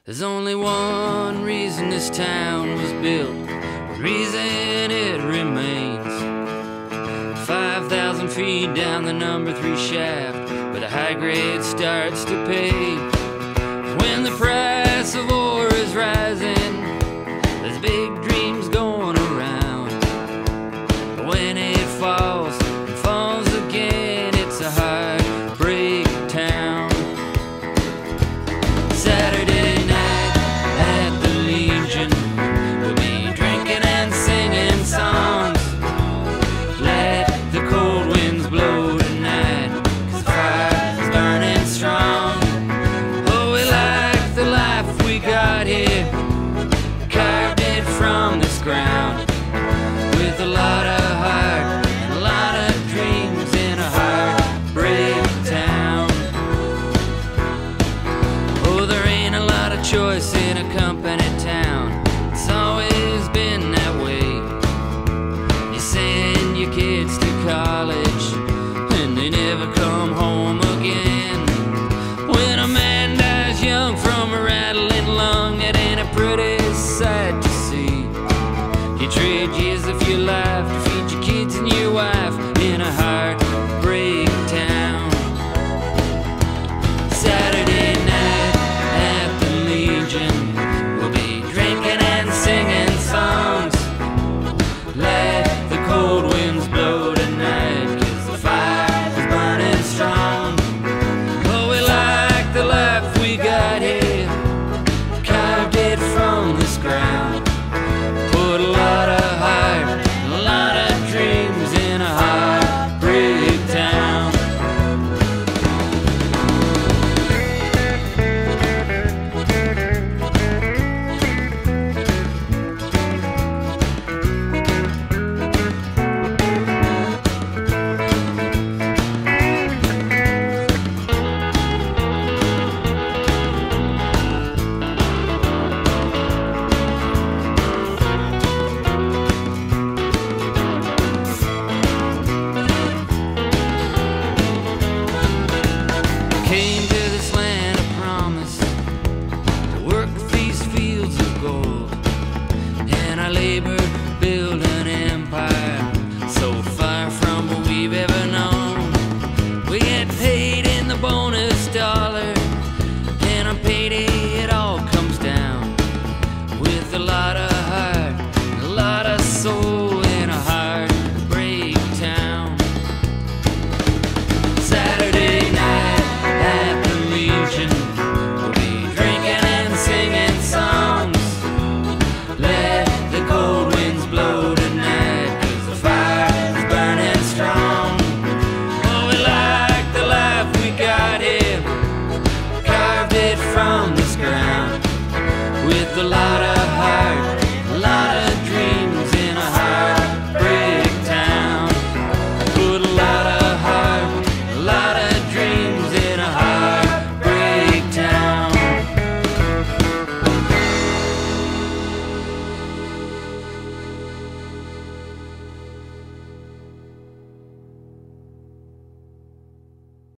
There's only one reason this town was built, one reason it remains. 5,000 feet down the number 3 shaft, where the high grade starts to pay. When the price of ore is rising, there's big dreams going around. But when it falls and falls again, it's a heartbreak town. Saturday night at the Legion, we'll be drinking and singing songs. Let the cold winds blow tonight, 'cause the fire is burning strong. Oh, we like the life we got here, carved it from this ground, with a lot of heart and a lot of dreams in a heartbreak town. Oh, there ain't a lot of choice in a company town, it's always been that way. You send your kids to college and they never come home again. When a man dies young from a rattling lung, it ain't a pretty sight to see. You trade years of your life to feed your kids and your wife in a heartbreak town. Saturday night at the Legion, we'll be drinking and singing songs. Let the cold winds blow tonight, 'cause the fire is burning strong. Oh, we like the life we got here, carved it from this ground, put a lot of heart, a lot of dreams in a heartbreak town. Came to this land of promise to work these fields of gold, and I labored, build an empire so far from what we've ever known. We get paid in the bonus dollar, and on payday it all comes down, with a lot of heart, a lot of soul in a heartbreak town. Saturday night at the Legion, we'll be drinking and singing songs. Let the cold winds blow tonight, 'cause the fire is burning strong. Oh, we like the life we got here, carved it from this ground, with a lot